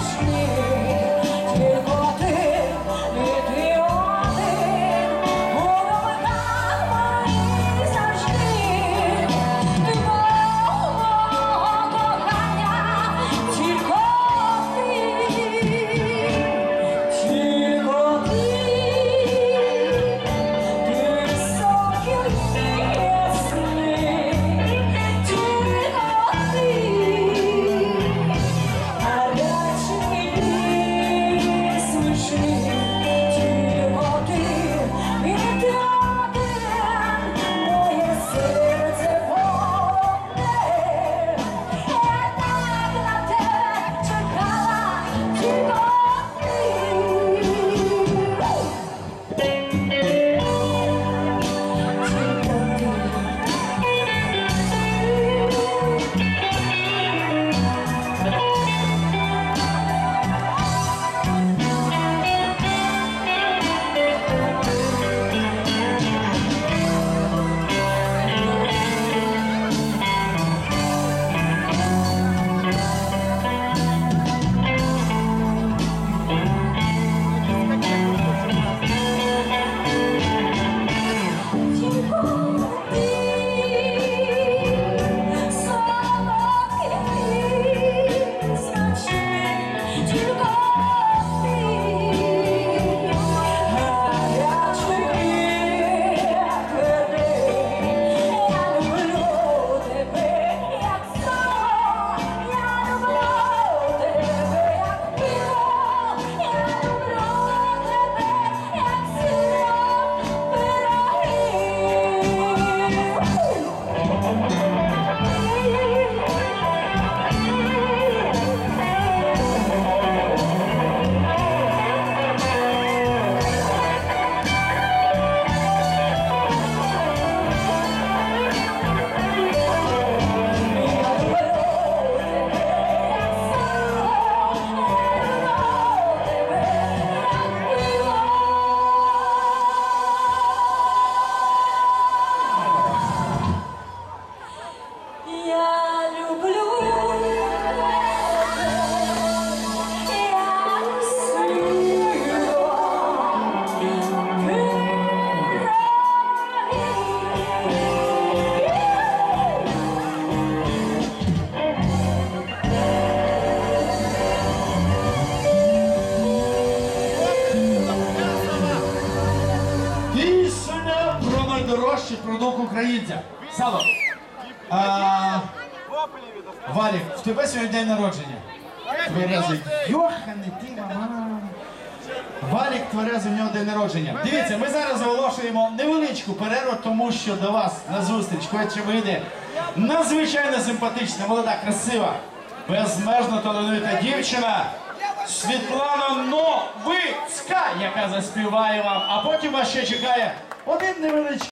найдорожчий продукт українця. Сало. Валік, в тебе сьогодні день народження. Тверезий. Йоханий ти, мама. Валік Тверезий, в нього день народження. Дивіться, ми зараз оголошуємо невеличку перерву, тому що до вас на зустріч хоче вийде надзвичайно симпатична, молода, красива, безмежно талановита дівчина Світлана Новицька, яка заспіває вам, а потім вас ще чекає один невеличкий